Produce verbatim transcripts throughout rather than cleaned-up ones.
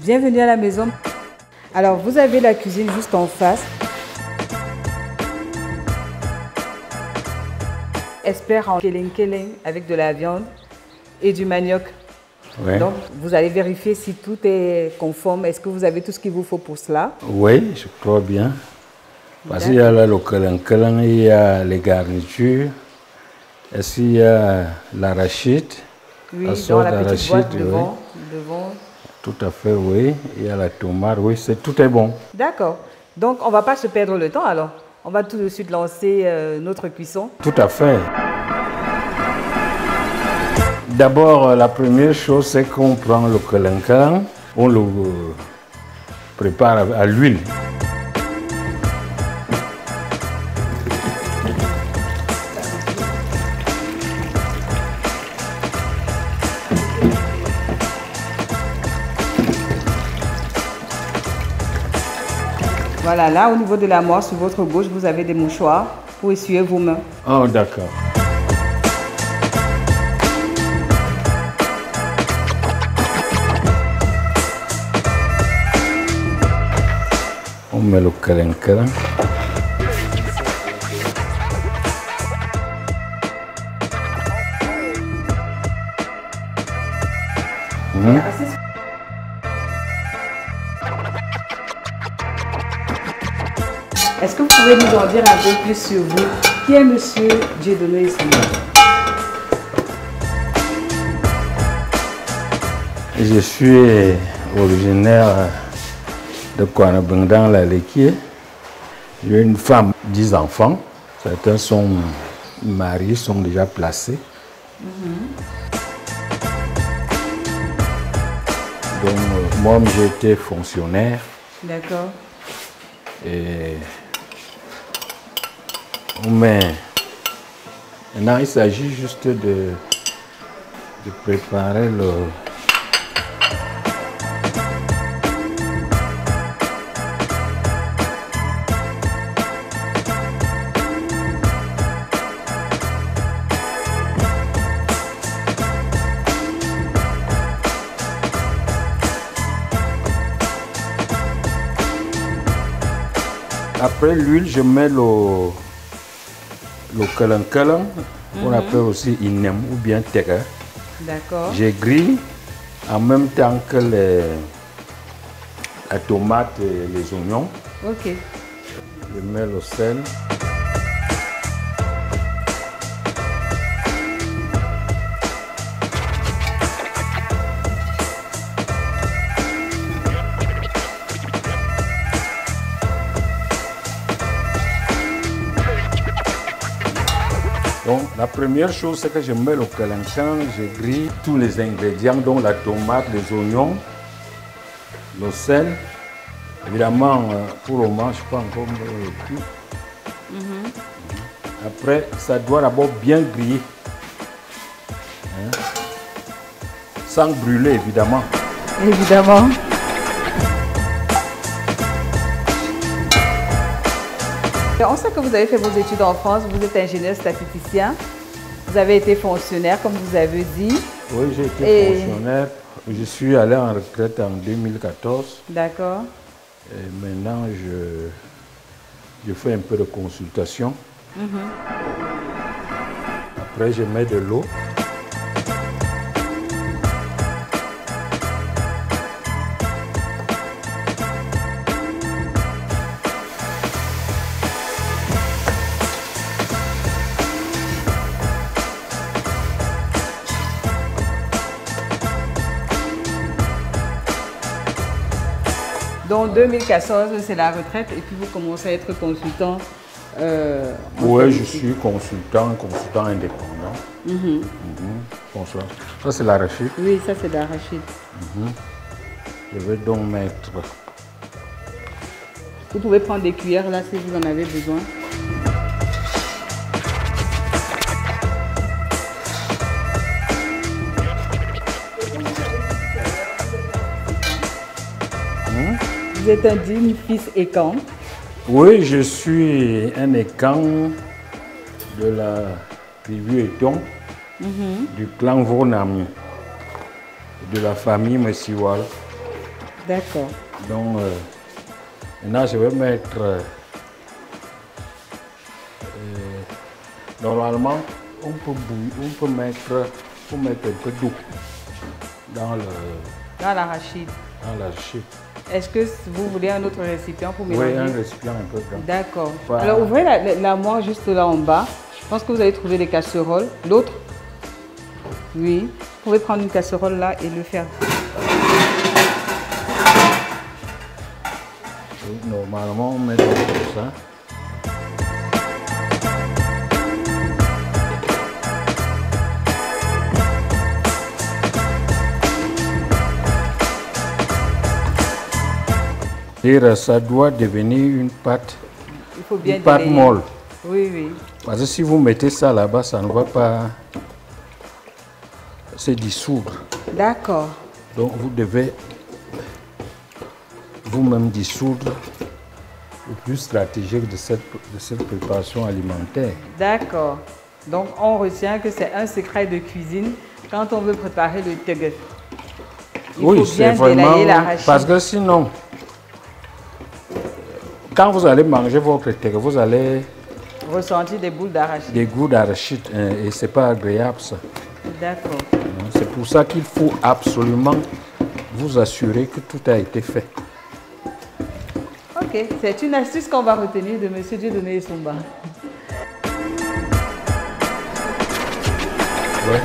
Bienvenue à la maison. Alors, vous avez la cuisine juste en face. Expert en keleng-keleng avec de la viande et du manioc. Ouais. Donc, vous allez vérifier si tout est conforme. Est-ce que vous avez tout ce qu'il vous faut pour cela? Oui, je crois bien. Parce qu'il y a là le keleng-keleng, il y a les garnitures. Est-ce qu'il y a l'arachide? Oui, la dans la petite d'arachide, boîte devant, oui. devant. Tout à fait, oui. Il y a la tomate, oui, c'est, tout est bon. D'accord. Donc, on ne va pas se perdre le temps alors. On va tout de suite lancer euh, notre cuisson. Tout à fait. D'abord, la première chose, c'est qu'on prend le keleng-keleng, on le prépare à l'huile. Voilà, là, au niveau de la moire, sur votre gauche, vous avez des mouchoirs pour essuyer vos mains. Oh, d'accord. On met le keleng-keleng. Mmh. Est-ce que vous pouvez nous en dire un peu plus sur vous? Qui est Monsieur Dieudonné Issoumou? Je suis originaire de Kouanabeng dans la Lekié. J'ai une femme, dix enfants. Certains sont mariés, sont déjà placés. Mm-hmm. Donc, euh, moi, j'ai été fonctionnaire. D'accord. Et mais maintenant, il s'agit juste de, de préparer le... Après l'huile, je mets le, le keleng-keleng, qu'on mm-hmm. appelle aussi inem ou bien tega. D'accord. Je grille en même temps que les, la tomate et les oignons. Ok. Je mets le sel. Donc, la première chose, c'est que je mets le keleng-keleng, je grille tous les ingrédients, dont la tomate, les oignons, le sel. Évidemment, pour le moment, je ne suis pas encore cuit. Mm-hmm. Après, ça doit d'abord bien griller. Hein? Sans brûler, évidemment. Évidemment. On sait que vous avez fait vos études en France, vous êtes ingénieur statisticien, vous avez été fonctionnaire comme vous avez dit. Oui, j'ai été Et... fonctionnaire, je suis allé en retraite en deux mille quatorze. D'accord. Et maintenant, je, je fais un peu de consultation. Mm-hmm. Après, je mets de l'eau. Donc deux mille quatorze, c'est la retraite et puis vous commencez à être consultant. Euh, oui, je suis consultant, consultant indépendant. Mm-hmm. Mm-hmm. Ça, c'est l'arachide. Oui, ça, c'est l'arachide. Mm-hmm. Je vais donc mettre... Vous pouvez prendre des cuillères là si vous en avez besoin. Mm-hmm. Vous êtes un digne fils Ékan. Oui, je suis un Ékan de la tribu Eton, mm-hmm. du clan Vonami, de la famille Messiwal. D'accord. Donc, euh, maintenant, je vais mettre... Euh, normalement, on peut, bouillir, on peut mettre, faut mettre un peu d'eau dans le... Dans l'arachide. Dans l'arachide. Est-ce que vous voulez un autre récipient pour mélanger? Oui, un récipient un peu grand. D'accord. Voilà. Alors, ouvrez la, la, la moire juste là en bas. Je pense que vous allez trouver des casseroles. L'autre? Oui. Vous pouvez prendre une casserole là et le faire. Oui, normalement, on met comme ça. Et ça doit devenir une pâte, Il faut bien une pâte délayer. molle. Oui, oui. Parce que si vous mettez ça là-bas, ça ne va pas se dissoudre. D'accord. Donc vous devez vous-même dissoudre le plus stratégique de cette, de cette préparation alimentaire. D'accord. Donc on retient que c'est un secret de cuisine quand on veut préparer le tege. Il Oui, faut c'est bien vraiment... délayer l'arachide. Parce que sinon, quand vous allez manger votre tege, vous allez Ressentir des boules d'arachide. des goûts d'arachide hein, et c'est pas agréable ça. D'accord. C'est pour ça qu'il faut absolument vous assurer que tout a été fait. Ok, c'est une astuce qu'on va retenir de M. Dieudonné Essomba. Ouais.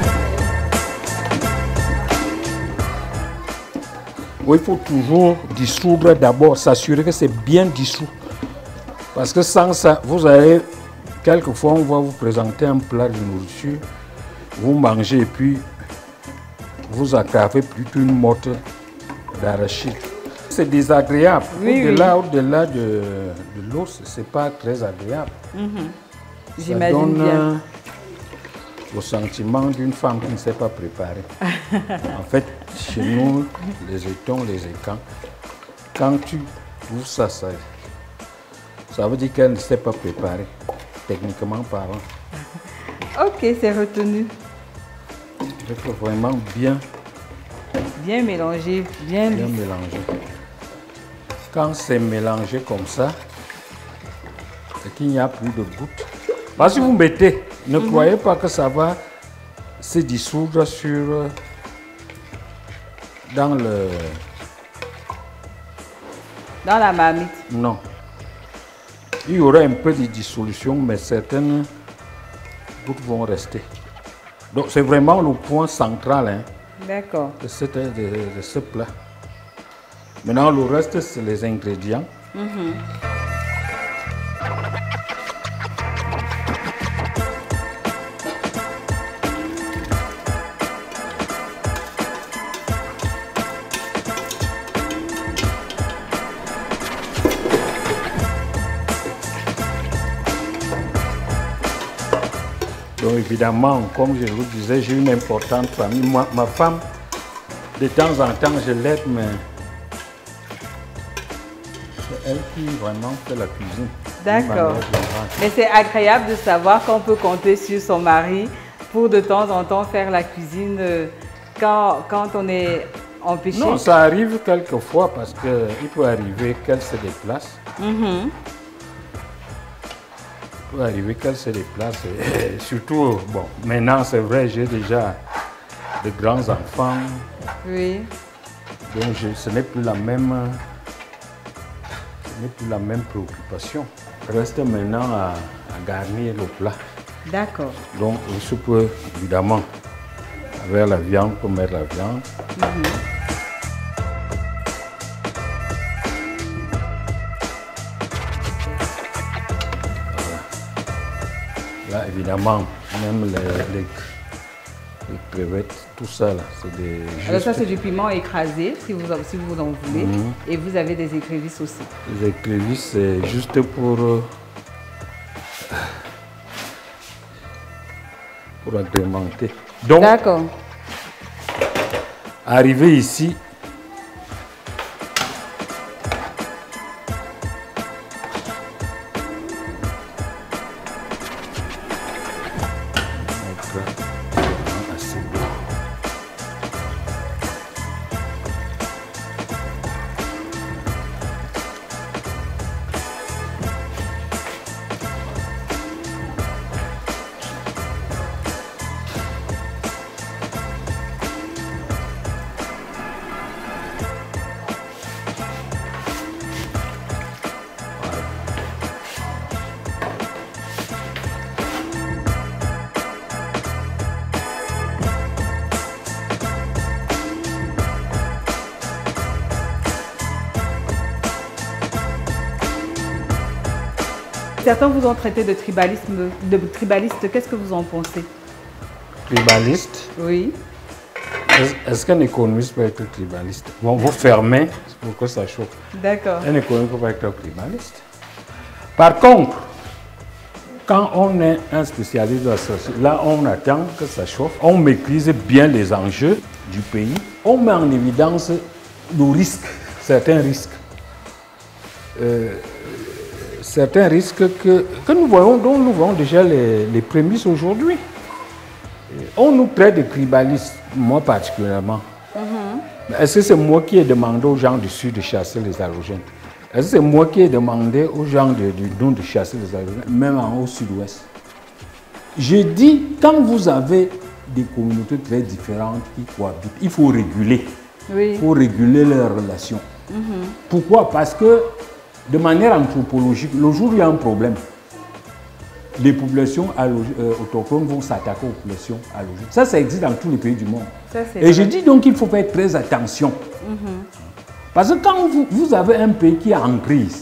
Oui, il faut toujours dissoudre d'abord, s'assurer que c'est bien dissous. Parce que sans ça, vous allez, quelquefois, on va vous présenter un plat de nourriture, vous mangez et puis vous accavez plutôt une motte d'arachide. C'est désagréable. Oui, Au-delà au-delà de, de l'os, ce n'est pas très agréable. Mm-hmm. Ça J'imagine donne bien. euh, le sentiment d'une femme qui ne s'est pas préparée. En fait, chez nous, les étons, les écans, quand tu ouvres ça, ça, ça veut dire qu'elle ne s'est pas préparée, techniquement parlant. Ok, c'est retenu. Il faut vraiment bien, Bien mélangé, bien, bien lisse. mélanger. Quand c'est mélangé comme ça, et qu'il n'y a plus de gouttes. Parce que vous mettez, ne Mm-hmm. croyez pas que ça va se dissoudre sur, dans le... Dans la marmite. Non. Il y aura un peu de dissolution, mais certaines gouttes vont rester. Donc c'est vraiment le point central hein, D'accord. de, cette- de- de ce plat. Maintenant, le reste, c'est les ingrédients. Donc évidemment, comme je vous disais, j'ai une importante famille. Moi, ma femme, de temps en temps, je l'aide, mais c'est elle qui vraiment fait la cuisine. D'accord. D'une manière générale. Mais c'est agréable de savoir qu'on peut compter sur son mari pour de temps en temps faire la cuisine euh, quand, quand on est empêché. Non, ça arrive quelquefois parce qu'il peut arriver qu'elle se déplace. Mhm. Il peut arriver qu'elle se déplace. Et surtout, bon, maintenant c'est vrai, j'ai déjà de grands enfants, Oui. donc je- ce n'est plus la même, ce n'est plus la même préoccupation. Reste maintenant à, à garnir le plat. D'accord. Donc on se peut évidemment, avec la viande, on peut mettre la viande. Là, évidemment, même les, les- les crevettes, tout ça, là, c'est des... Alors ça juste c'est du piment écrasé si vous, en- si vous en voulez. Et vous avez des écrevisses aussi. les écrevisses, c'est juste pour... euh, pour agrémenter. Donc, D'accord. arrivé ici, certains vous ont traité de tribalisme, de tribaliste. Qu'est-ce que vous en pensez? Tribaliste? Oui. Est-ce qu'un économiste peut être tribaliste? Bon, vous fermez pour que ça chauffe. D'accord. Un économiste peut être tribaliste. Par contre, quand on est un spécialiste de la société, là on attend que ça chauffe, on maîtrise bien les enjeux du pays, on met en évidence nos risques, certains risques. Euh, certains risques que, que nous voyons, dont nous voyons déjà les, les prémices aujourd'hui. On nous traite de tribalistes, moi particulièrement. Mm-hmm. Est-ce que c'est moi qui ai demandé aux gens du Sud de chasser les halogènes? Est-ce que c'est moi qui ai demandé aux gens du Nord de chasser les halogènes, même en au Sud-Ouest? J'ai dit, quand vous avez des communautés très différentes qui cohabitent, il faut réguler. Oui. Il faut réguler leurs relations. Mm-hmm. Pourquoi? Parce que de manière anthropologique, le jour où il y a un problème, les populations euh, autochtones vont s'attaquer aux populations allogènes. Ça, ça existe dans tous les pays du monde. Ça, et vrai. Je dis donc qu'il faut faire très attention. Mm-hmm. Parce que quand vous, vous avez un pays qui est en crise,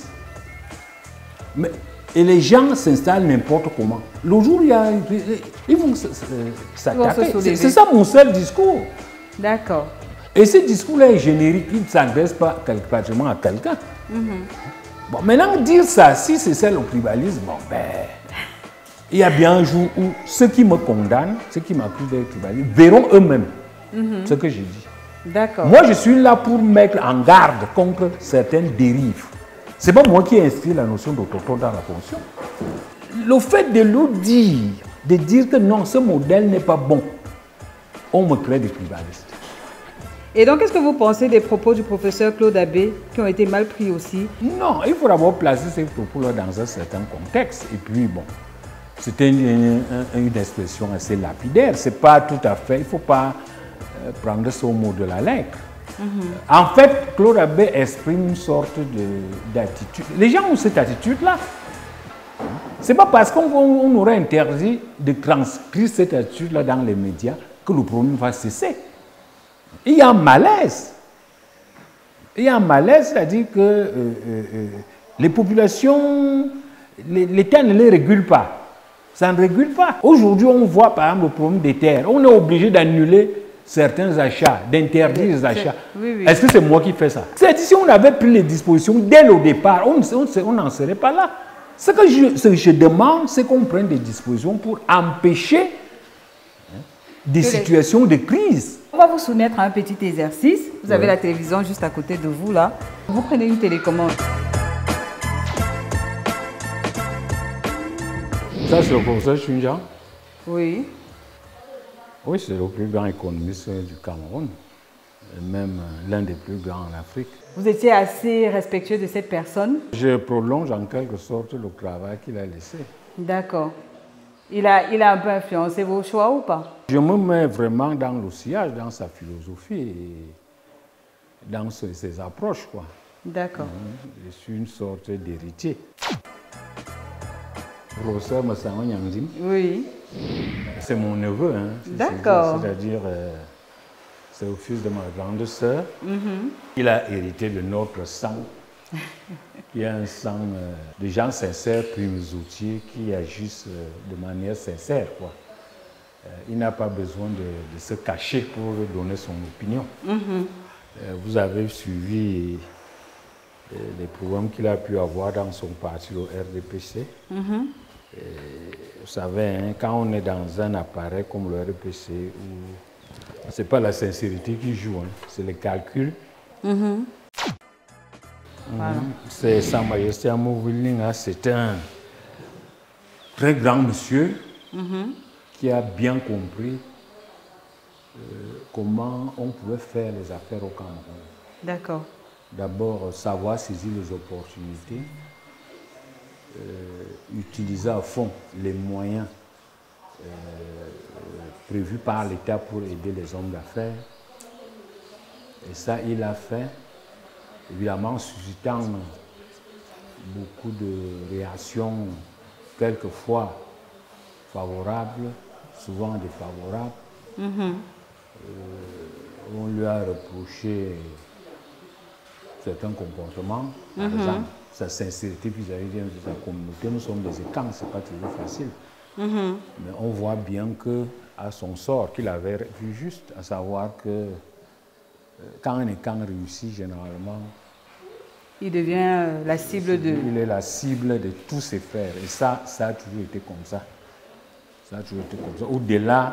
mais, et les gens s'installent n'importe comment, le jour où il y a une crise, ils vont s'attaquer. C'est ça mon seul discours. D'accord. Et ce discours-là est générique, il ne s'adresse pas pratiquement à quelqu'un. Mm-hmm. Bon, maintenant, dire ça, si c'est ça le tribalisme, bon, ben... il y a bien un jour où ceux qui me condamnent, ceux qui m'accusent d'être tribaliste, verront eux-mêmes mm-hmm. ce que j'ai dit. D'accord. Moi, je suis là pour mettre en garde contre certaines dérives. Ce n'est pas moi qui ai inscrit la notion d'autochtone dans la Constitution. Le fait de le dire, de dire que non, ce modèle n'est pas bon, on me traite de tribaliste. Et donc, qu'est-ce que vous pensez des propos du professeur Claude Abbé qui ont été mal pris aussi? Non, il faut d'abord placer ces propos-là dans un certain contexte. Et puis, bon, c'était une, une, une expression assez lapidaire. C'est pas tout à fait, il ne faut pas euh, prendre ce mot de la lettre. Mm-hmm. En fait, Claude Abbé exprime une sorte d'attitude. Les gens ont cette attitude-là. Ce n'est pas parce qu'on aurait interdit de transcrire cette attitude-là dans les médias que le problème va cesser. Il y a un malaise. Il y a un malaise, c'est-à-dire que euh, euh, les populations, l'État ne les régule pas. Ça ne régule pas. Aujourd'hui, on voit par exemple le problème des terres. On est obligé d'annuler certains achats, d'interdire les achats. Oui, oui. Est-ce que c'est moi qui fais ça? C'est-à-dire si on avait pris les dispositions dès le départ, on n'en serait pas là. Ce que je, ce que je demande, c'est qu'on prenne des dispositions pour empêcher hein, des que situations les... de crise. On va vous soumettre à un petit exercice. Vous avez oui. la télévision juste à côté de vous là. Vous prenez une télécommande. Ça, c'est le professeur Chunja? Oui. Oui, c'est le plus grand économiste du Cameroun, et même l'un des plus grands en Afrique. Vous étiez assez respectueux de cette personne? Je prolonge en quelque sorte le travail qu'il a laissé. D'accord. Il a, il a un peu influencé vos choix ou pas? Je me mets vraiment dans le sillage, dans sa philosophie et dans ses, ses approches, quoi. D'accord. Je suis une sorte d'héritier. Professeur Massawa Nyangdim. Oui. C'est mon neveu. Hein. D'accord. C'est-à-dire, euh, c'est le fils de ma grande sœur. Mm-hmm. Il a hérité de notre sang, qui est un sang euh, de gens sincères, primisoutiers, qui agissent euh, de manière sincère, quoi. Euh, il n'a pas besoin de, de se cacher pour donner son opinion. Mm-hmm. euh, vous avez suivi euh, les problèmes qu'il a pu avoir dans son parti, le R D P C. Mm-hmm. Et, vous savez, hein, quand on est dans un appareil comme le R D P C, où ce n'est pas la sincérité qui joue, hein, c'est les calculs. Mm-hmm. Voilà. C'est Sa Majesté Amovilninga, c'est un très grand monsieur mm-hmm. qui a bien compris euh, comment on pouvait faire les affaires au Cameroun. D'accord. D'abord, savoir saisir les opportunités. Euh, utiliser à fond les moyens euh, prévus par l'État pour aider les hommes d'affaires. Et ça, il a fait, évidemment, suscitant beaucoup de réactions, quelquefois favorables, souvent défavorables. Mm-hmm. euh, on lui a reproché certains comportements, par mm-hmm. exemple. sa sincérité vis-à-vis de sa communauté. Nous sommes des étangs, ce n'est pas toujours facile. Mm-hmm. Mais on voit bien qu'à son sort, qu'il avait vu juste, à savoir que quand un étang réussit, généralement, il devient la cible de... Il est la cible de tous ses frères. Et ça, ça a toujours été comme ça. Ça a toujours été comme ça. Au-delà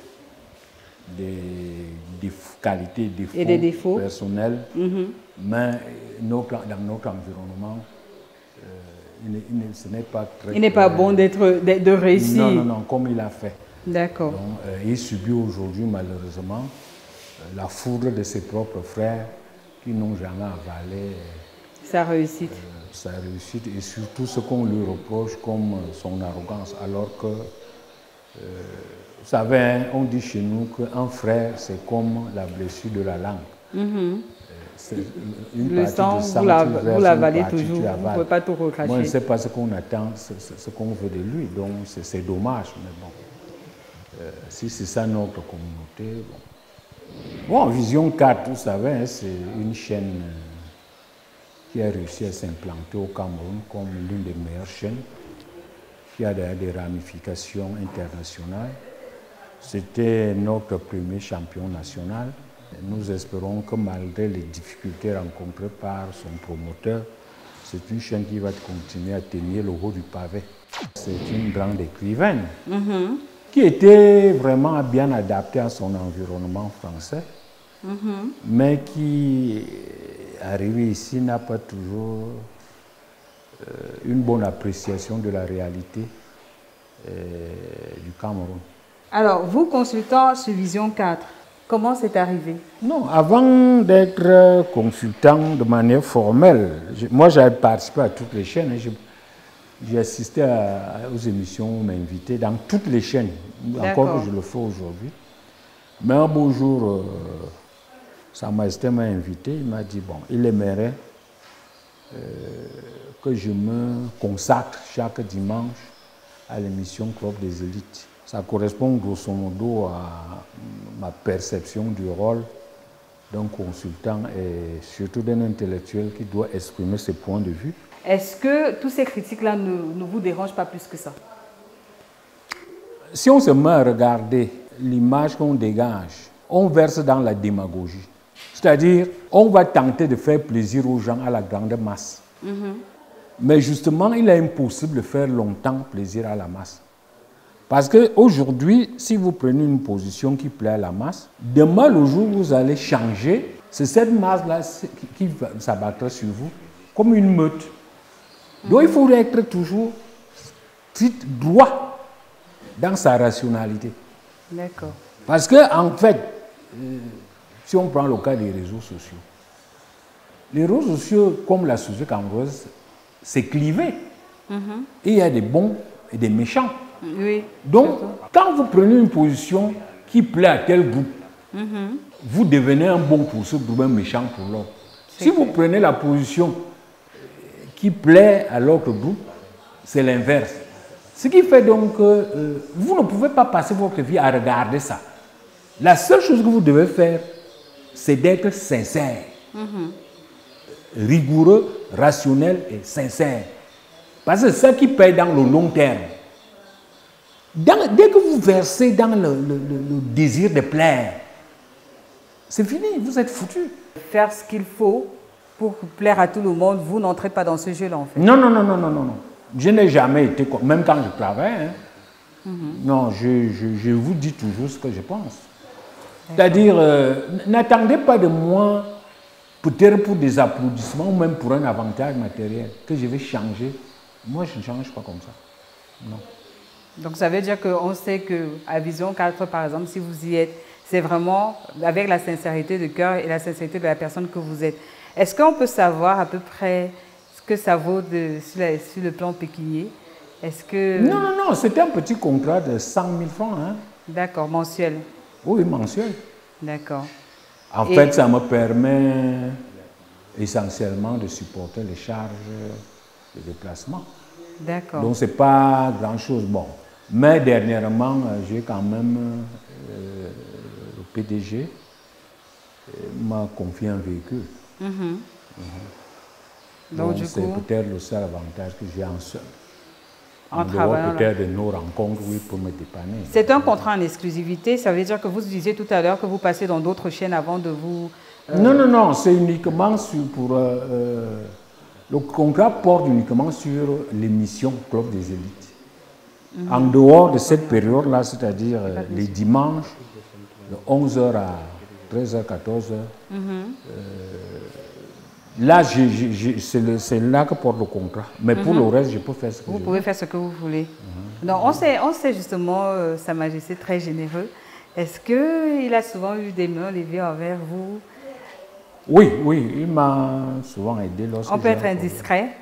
des, des qualités, défauts et des défauts personnels, mm-hmm. mais notre, dans notre environnement, euh, il est, il est, ce n'est pas très... Il n'est pas bon d'être, de réussir. Non, non, non, comme il a fait. D'accord. Donc, euh, il subit aujourd'hui, malheureusement, euh, la foudre de ses propres frères qui n'ont jamais avalé... Sa réussite. Euh, sa réussite et surtout ce qu'on lui reproche comme son arrogance. Alors que, euh, vous savez, hein, on dit chez nous qu'un frère, c'est comme la blessure de la langue. Mm-hmm. euh, une Le sang, sang, vous l'avalez toujours, vous ne pouvez pas tout recracher. Moi, je ne sais pas ce qu'on attend, ce, ce qu'on veut de lui, donc c'est dommage. Mais bon, euh, si c'est ça notre communauté, bon. Bon, Vision quatre, vous savez, hein, c'est une chaîne... Euh, qui a réussi à s'implanter au Cameroun comme l'une des meilleures chaînes, qui a d'ailleurs des ramifications internationales. C'était notre premier champion national. Nous espérons que malgré les difficultés rencontrées par son promoteur, c'est une chaîne qui va continuer à tenir le haut du pavé. C'est une grande écrivaine mm-hmm. qui était vraiment bien adaptée à son environnement français, mm-hmm. mais qui... arrivé ici, n'a pas toujours euh, une bonne appréciation de la réalité euh, du Cameroun. Alors, vous consultant sur Vision quatre, comment c'est arrivé? Non, avant d'être consultant de manière formelle, je, moi j'avais participé à toutes les chaînes, j'ai assisté à, aux émissions, on m'a invité dans toutes les chaînes, encore que je le fais aujourd'hui. Mais un beau jour, euh, Sa Majesté m'a invité, il m'a dit, bon, il aimerait euh, que je me consacre chaque dimanche à l'émission Club des élites. Ça correspond grosso modo à ma perception du rôle d'un consultant et surtout d'un intellectuel qui doit exprimer ses points de vue. Est-ce que tous ces critiques-là ne, ne vous dérangent pas plus que ça? Si on se met à regarder l'image qu'on dégage, on verse dans la démagogie. C'est-à-dire, on va tenter de faire plaisir aux gens à la grande masse. Mm-hmm. Mais justement, il est impossible de faire longtemps plaisir à la masse. Parce qu'aujourd'hui, si vous prenez une position qui plaît à la masse, demain, le jour où vous allez changer, c'est cette masse-là qui va s'abattre sur vous comme une meute. Mm-hmm. Donc, il faut être toujours droit dans sa rationalité. D'accord. Parce qu'en en fait, euh, si on prend le cas des réseaux sociaux, les réseaux sociaux, comme la société camerounaise, c'est clivé. Mm-hmm. Et il y a des bons et des méchants. Oui, donc, quand vous prenez une position qui plaît à tel groupe, mm-hmm. vous devenez un bon pour ce groupe, un méchant pour l'autre. Si vous prenez la position qui plaît à l'autre groupe, c'est l'inverse. Ce qui fait donc que euh, vous ne pouvez pas passer votre vie à regarder ça. La seule chose que vous devez faire, c'est d'être sincère, mm-hmm. rigoureux, rationnel et sincère. Parce que c'est ça qui paye dans le long terme. Dans, dès que vous versez dans le, le, le désir de plaire, c'est fini, vous êtes foutu. Faire ce qu'il faut pour plaire à tout le monde, vous n'entrez pas dans ce jeu-là en fait. Non, non, non, non, non, non. Je n'ai jamais été comme, même quand je travaille, hein, mm-hmm. non, je, je, je vous dis toujours ce que je pense. C'est-à-dire, euh, n'attendez pas de moi, peut-être pour des applaudissements ou même pour un avantage matériel, que je vais changer. Moi, je ne change pas comme ça. Non. Donc, ça veut dire qu'on sait qu'à Vision quatre, par exemple, si vous y êtes, c'est vraiment avec la sincérité de cœur et la sincérité de la personne que vous êtes. Est-ce qu'on peut savoir à peu près ce que ça vaut de, sur, la, sur le plan pécunier? Est-ce que... Non, non, non, c'était un petit contrat de cent mille francs. Hein. D'accord, mensuel. Oui, mensuel. D'accord. En et... fait, ça me permet essentiellement de supporter les charges de déplacement. D'accord. Donc, ce n'est pas grand-chose. Bon. Mais dernièrement, j'ai quand même, euh, le P D G euh, m'a confié un véhicule. Mm-hmm. Mm-hmm. Donc, Donc du c'est coup, peut-être le seul avantage que j'ai en seul. en En dehors travaillant là. peut-être de nos rencontres, oui, pour me dépanner. C'est un contrat en exclusivité. Ça veut dire que vous disiez tout à l'heure que vous passez dans d'autres chaînes avant de vous... euh, Non, non, non, c'est uniquement sur, pour... euh, euh, le contrat porte uniquement sur l'émission Club des élites. Mm-hmm. En dehors de cette période-là, c'est-à-dire euh, les dimanches, de onze heures à treize heures, quatorze heures, mm-hmm. euh, là, c'est là que porte le contrat. Mais mm-hmm. pour le reste, je peux faire ce que vous je veux. Vous pouvez faire ce que vous voulez. Mm-hmm. Donc, on sait, on sait justement, euh, Sa Majesté très généreux. Est-ce qu'il a souvent eu des mains levées envers vous? Oui, oui, il m'a souvent aidé lorsque... On peut être indiscret?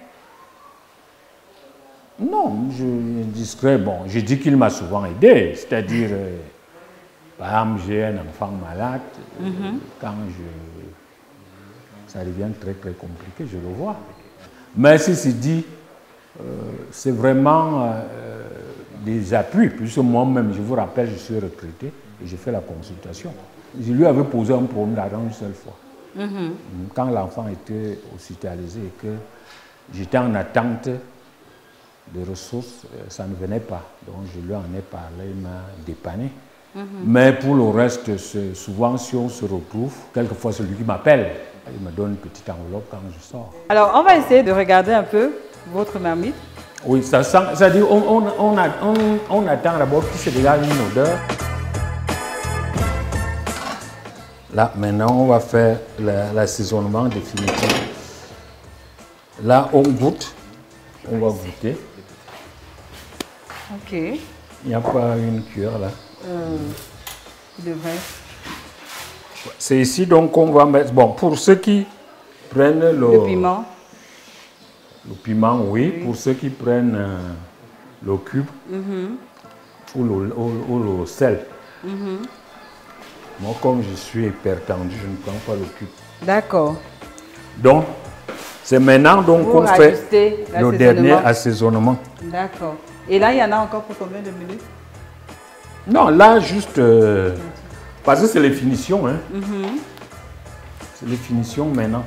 Non, je indiscret, bon, je dis qu'il m'a souvent aidé, c'est-à-dire, euh, par exemple, j'ai un enfant malade, mm-hmm. euh, quand je, ça devient très très compliqué, je le vois. Mais ceci dit, euh, c'est vraiment euh, des appuis, puisque moi-même, je vous rappelle, je suis retraité et je fais la consultation. Je lui avais posé un problème d'argent une seule fois. Mm-hmm. Quand l'enfant était hospitalisé et que j'étais en attente de ressources, ça ne venait pas. Donc je lui en ai parlé, il m'a dépanné. Mm-hmm. Mais pour le reste, souvent si on se retrouve, quelquefois c'est lui qui m'appelle. Il me donne une petite enveloppe quand je sors. Alors on va essayer de regarder un peu votre marmite. Oui, ça sent, c'est-à-dire on, on, on, on, on attend d'abord qu'il se dégage une odeur. Là, maintenant, on va faire l'assaisonnement définitif. Là, on goûte. On va goûter. Ok. Il n'y a pas une cuillère là. Euh, il devrait. C'est ici donc qu'on va mettre. Bon, pour ceux qui prennent le, le piment. Le piment, oui. oui. Pour ceux qui prennent euh, le cube mm-hmm. ou, le, ou, ou le sel. Mm-hmm. Moi, comme je suis hypertendu, je ne prends pas le cube. D'accord. Donc, c'est maintenant qu'on fait le dernier assaisonnement. D'accord. Et là, il y en a encore pour combien de minutes? Non, là, juste... Euh, parce que c'est les finitions. Hein. Mm-hmm. C'est les finitions maintenant.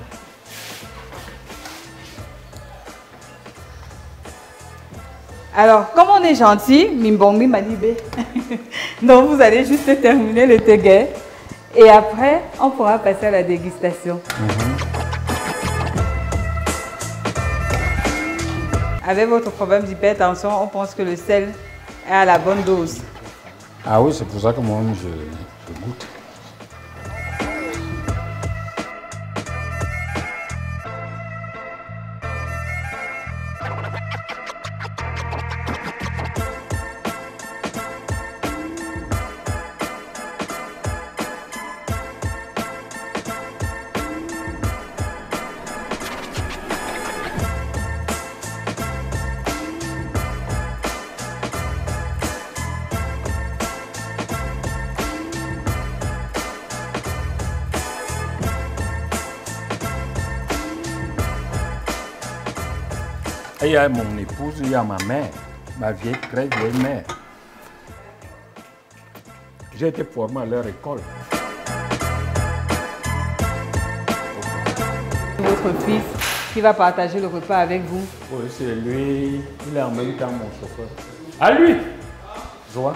Alors, comme on est gentil, Mimbongmi m'a dit bé. Donc, vous allez juste terminer le teguet. Et après, on pourra passer à la dégustation. Mm-hmm. Avec votre problème d'hypertension, on pense que le sel est à la bonne dose. Ah oui, c'est pour ça que moi, je, je goûte. Il y a mon épouse, il y a ma mère, ma vieille, très vieille mère. J'ai été formé à leur école. Votre fils qui va partager le repas avec vous? Oui, c'est lui. Il est en même temps mon chauffeur. À lui! Joie.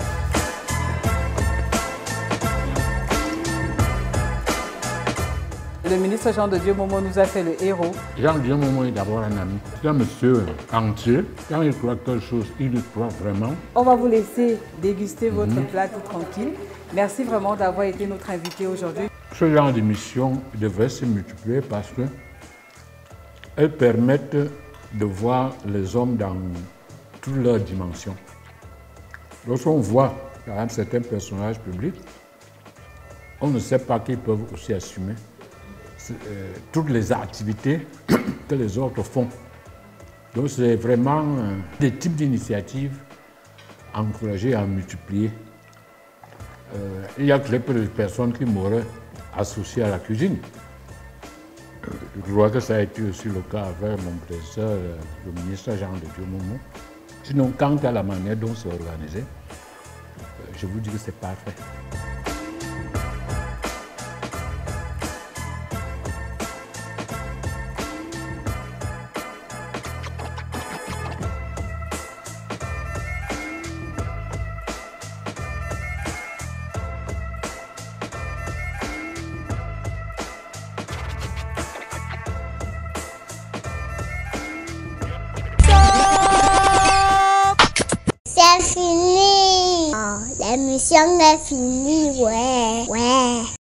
Le ministre Jean de Dieu Momo nous a fait le héros. Jean de Dieu Momo est d'abord un ami. C'est un monsieur entier. Quand il croit quelque chose, il y croit vraiment. On va vous laisser déguster mm-hmm. votre plat tout tranquille. Merci vraiment d'avoir été notre invité aujourd'hui. Ce genre d'émission devrait se multiplier parce qu'elles permettent de voir les hommes dans toutes leurs dimensions. Lorsqu'on voit par exemple certains personnages publics, on ne sait pas qu'ils peuvent aussi assumer Euh, toutes les activités que les autres font. Donc c'est vraiment euh, des types d'initiatives encouragées à multiplier. Euh, il y a très peu de personnes qui m'auraient associé à la cuisine. Je crois que ça a été aussi le cas avec mon prédécesseur, euh, le ministre Jean de Dieu Momo. Sinon, quant à la manière dont c'est organisé, euh, je vous dis que c'est parfait. l'émission est finie, ouais, ouais.